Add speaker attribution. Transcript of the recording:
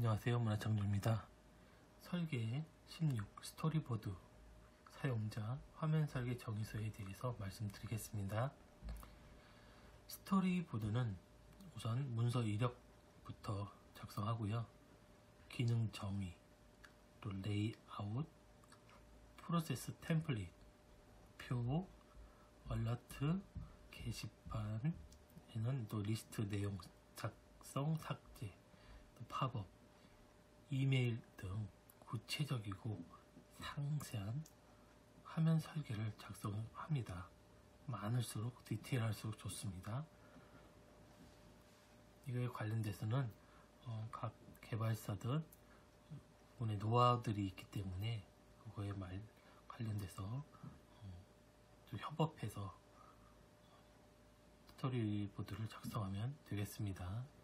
Speaker 1: 안녕하세요, 문화창조입니다. 설계 16 스토리보드 사용자 화면 설계 정의서에 대해서 말씀드리겠습니다. 스토리보드는 우선 문서 이력부터 작성하고요. 기능 정의, 또 레이아웃, 프로세스 템플릿, 표, 얼러트, 게시판에는 또 리스트 내용 작성, 삭제, 또 팝업, 이메일 등 구체적이고 상세한 화면 설계를 작성합니다. 많을수록 디테일할수록 좋습니다. 이거에 관련돼서는 각 개발사들 분의 노하우들이 있기 때문에 그거에 관련돼서 좀 협업해서 스토리보드를 작성하면 되겠습니다.